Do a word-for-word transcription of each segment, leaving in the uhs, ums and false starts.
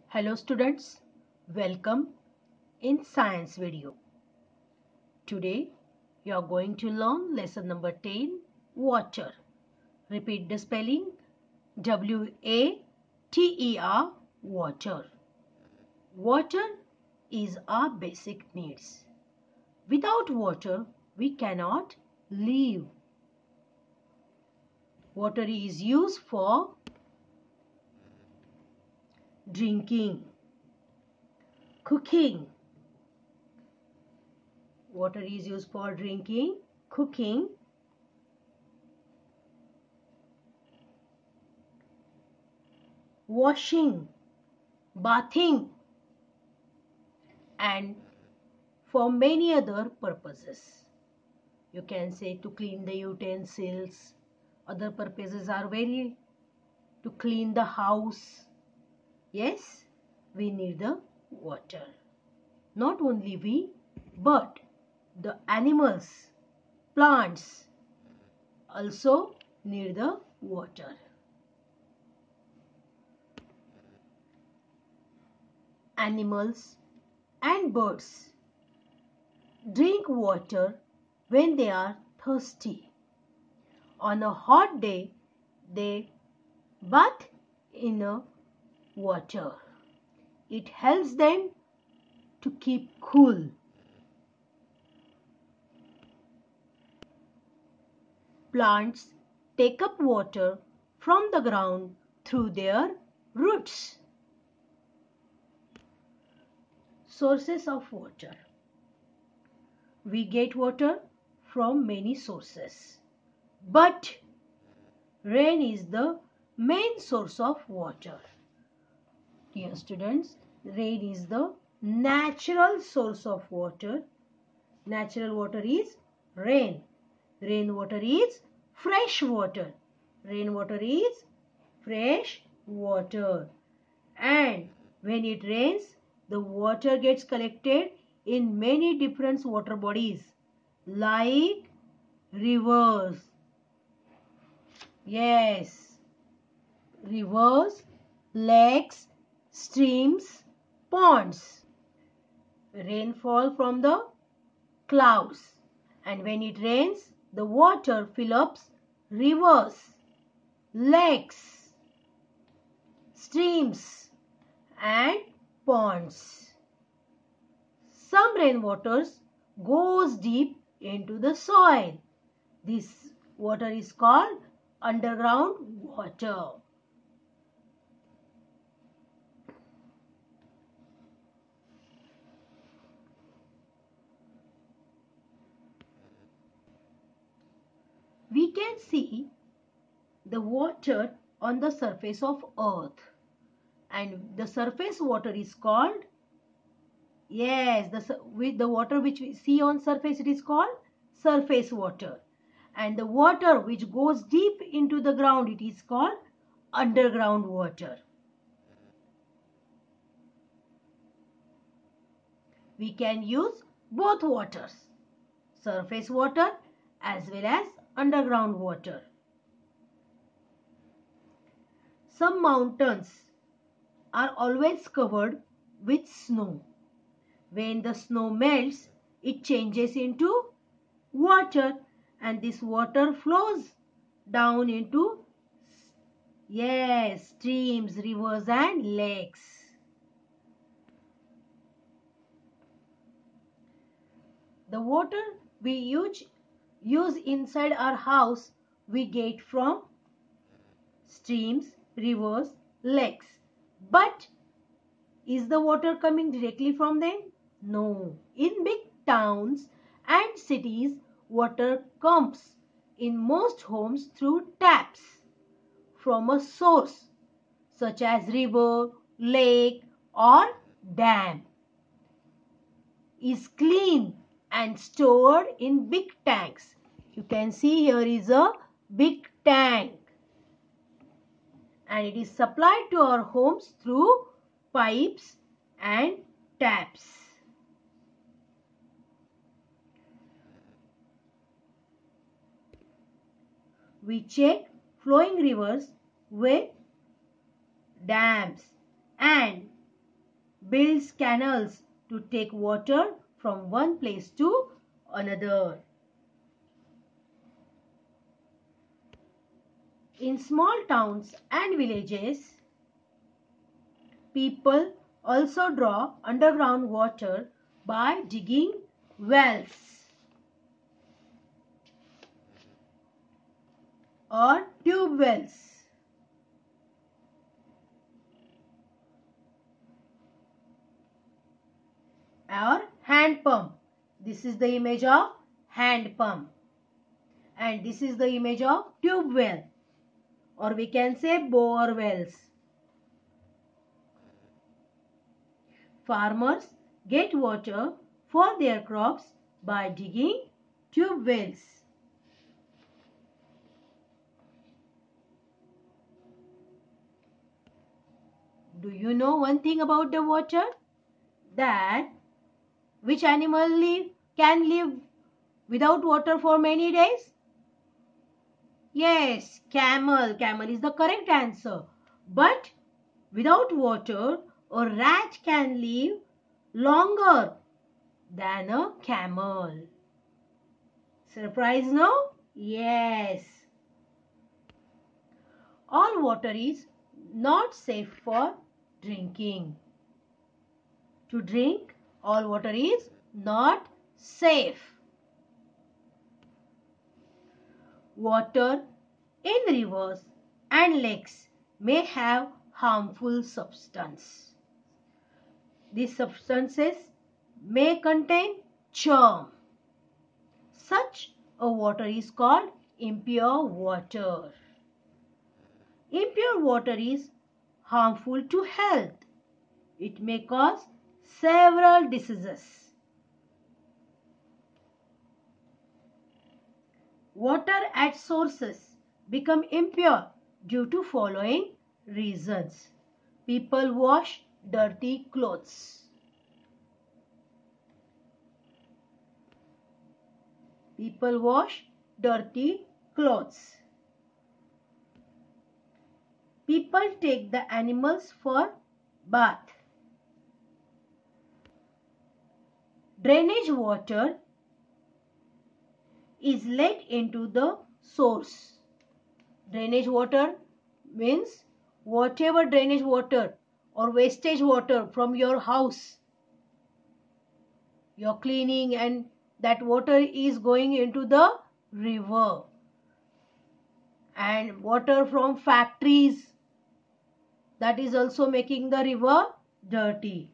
Hello students, welcome in science video. Today you are going to learn lesson number ten, water. Repeat the spelling W A T E R, water. Water is our basic needs. Without water we cannot live. Water is used for drinking, cooking. Water is used for drinking, cooking, washing, bathing, and for many other purposes. You can say to clean the utensils. Other purposes are very to clean the house. Yes, we need the water. Not only we, but the animals, plants also need the water. Animals and birds drink water when they are thirsty. On a hot day, they bath in a water. It helps them to keep cool. Plants take up water from the ground through their roots. Sources of water. We get water from many sources, but rain is the main source of water. Dear students, rain is the natural source of water. Natural water is rain. Rainwater is fresh water. Rainwater is fresh water. And when it rains, the water gets collected in many different water bodies like rivers. Yes, rivers, lakes, streams, ponds. Rainfall from the clouds, and when it rains, the water fills up rivers, lakes, streams, and ponds. Some rainwaters goes deep into the soil. This water is called underground water. We can see the water on the surface of earth, and the surface water is called, yes, the with the water which we see on surface, it is called surface water, and the water which goes deep into the ground, it is called underground water. We can use both waters, surface water as well as underground water. Some mountains are always covered with snow. When the snow melts, it changes into water, and this water flows down into, yes, streams, rivers and lakes. The water we use, use inside our house, we get from streams, rivers, lakes. But is the water coming directly from them? No. In big towns and cities, water comes in most homes through taps from a source such as river, lake or dam. Is clean and stored in big tanks. You can see here is a big tank, and it is supplied to our homes through pipes and taps. We check flowing rivers with dams, and builds canals to take water from one place to another. In small towns and villages, people also draw underground water by digging wells or tube wells. Or hand pump. This is the image of hand pump. And this is the image of tube well. Or we can say bore wells. Farmers get water for their crops by digging tube wells. Do you know one thing about the water? That which animal live, can live without water for many days? Yes, camel. Camel is the correct answer. But without water, a rat can live longer than a camel. Surprise, no? Yes. All water is not safe for drinking. To drink, all water is not safe. Water in rivers and lakes may have harmful substances. These substances may contain germ. Such a water is called impure water. Impure water is harmful to health. It may cause several diseases. Water at sources become impure due to following reasons. People wash dirty clothes. People wash dirty clothes. People take the animals for bath. Drainage water is let into the source. Drainage water means whatever drainage water or wastage water from your house, you're cleaning, and that water is going into the river. And water from factories, that is also making the river dirty.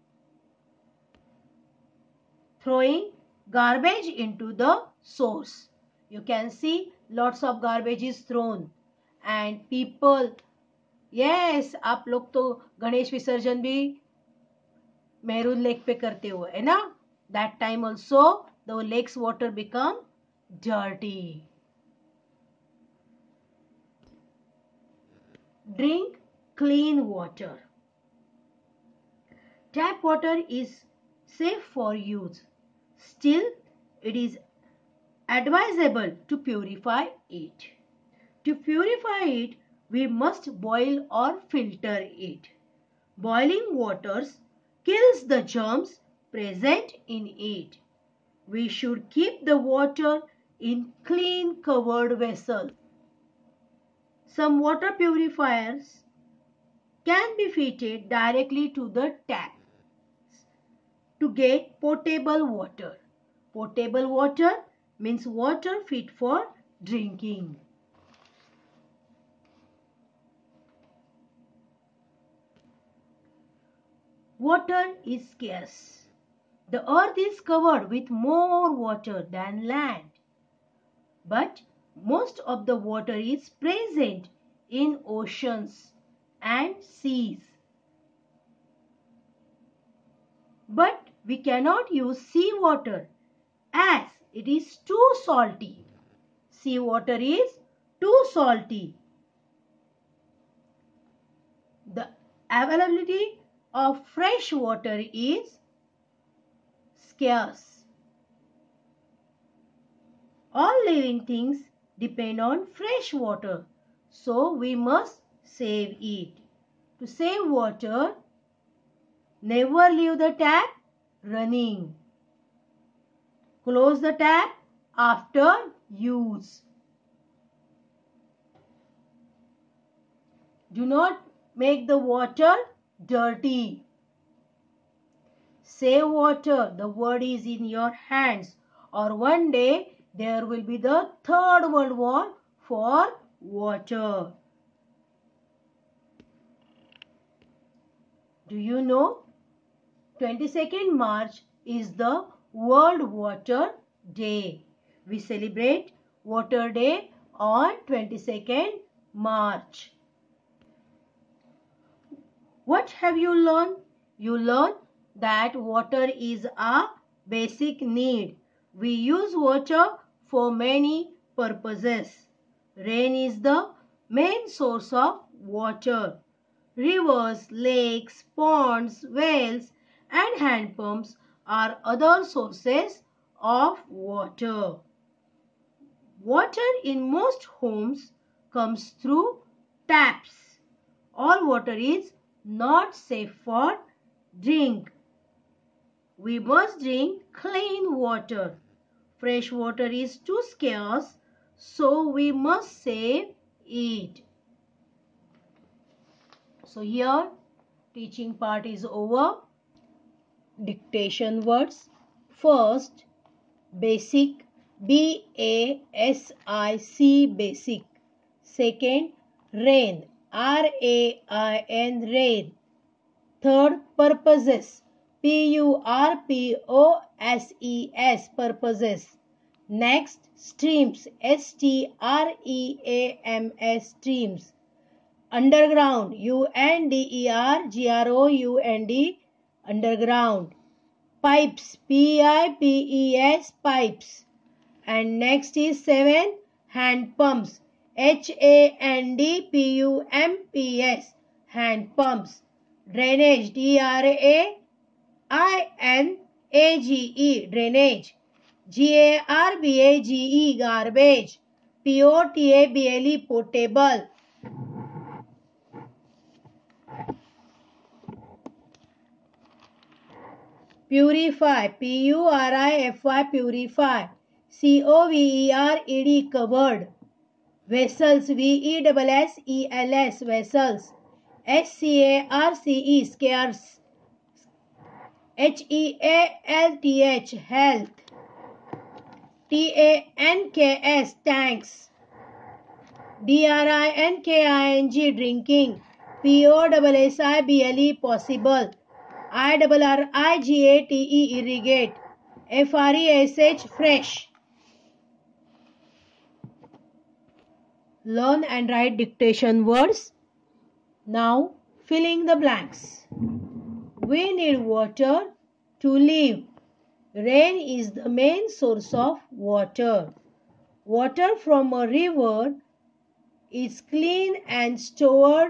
Throwing garbage into the source. You can see lots of garbage is thrown. And people, yes, आप लोग तो गणेश विसर्जन भी maroon lake पे करते हो है ना? That time also the lake's water become dirty. Drink clean water. Tap water is safe for use. Still, it is advisable to purify it. To purify it, we must boil or filter it. Boiling waters kills the germs present in it. We should keep the water in clean covered vessels. Some water purifiers can be fitted directly to the tap to get potable water. Potable water means water fit for drinking. Water is scarce. The earth is covered with more water than land. But most of the water is present in oceans and seas. But we cannot use seawater as it is too salty. Seawater is too salty. The availability of fresh water is scarce. All living things depend on fresh water, so we must save it. To save water, Never leave the tap running. Close the tap after use. Do not make the water dirty. Save water. The word is in your hands. Or one day there will be the third world war for water. Do you know? twenty-second March is the World Water Day. We celebrate Water Day on twenty-second March. What have you learned? You learned that water is a basic need. We use water for many purposes. Rain is the main source of water. Rivers, lakes, ponds, wells, and hand pumps are other sources of water. Water in most homes comes through taps. All water is not safe for drink. We must drink clean water. Fresh water is too scarce, so we must save it. So here teaching part is over. Dictation words. First, basic, B A S I C, basic. Second, rain, R A I N, rain. Third, purposes, P U R P O S E S, purposes. Next, streams, S T R E A M S, streams. Underground, U N D E R G R O U N D, underground. Pipes, P I P E S, pipes. And next is seven, hand pumps, H A N D P U M P S, hand pumps. Drainage, D R A I N A G E, drainage. G A R B A G E, garbage. P O T A B L E, potable. Purify, P U R I F Y, purify. C O V E R E D, covered. Vessels, V E S S E L S, vessels. S C A R C E, scarce. H E A L T H, health. T A N K S, tanks. D R I N K I N G, drinking. P O S S I B L E, possible. I R R I G A T E, irrigate. F R E S H, fresh. Learn and write dictation words. Now, filling the blanks. We need water to live. Rain is the main source of water. Water from a river is clean and stored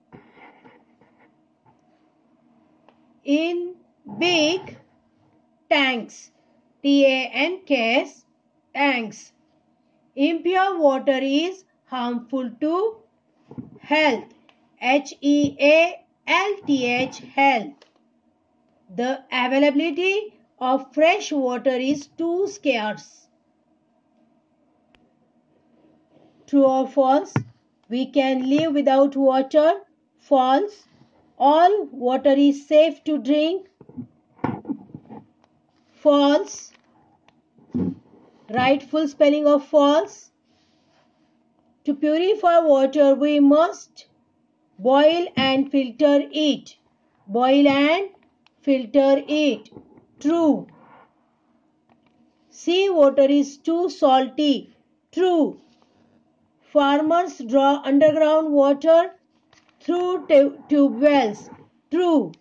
in big tanks. T A N K S, tanks. Impure water is harmful to health. H E A L T H, health. The availability of fresh water is too scarce. True or false? We can live without water. False. All water is safe to drink. False. Right full spelling of false. To purify water, we must boil and filter it. Boil and filter it. True. Sea water is too salty. True. Farmers draw underground water through tube wells. True.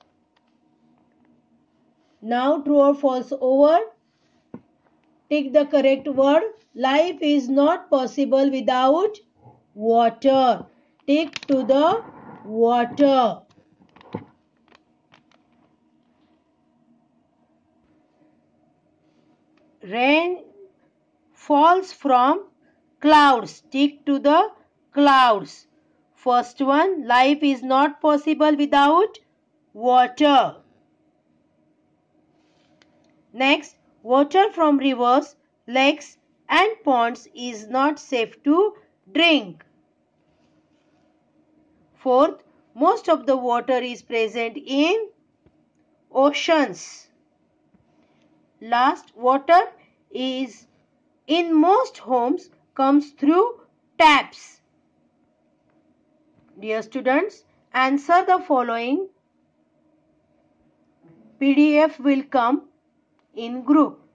Now true or false over. Tick the correct word. Life is not possible without water. Tick to the water. Rain falls from clouds. Stick to the clouds. First one, life is not possible without water. Next, water from rivers, lakes and ponds is not safe to drink. Fourth, most of the water is present in oceans. Last, water is in most homes comes through taps. Dear students, answer the following. P D F will come in group.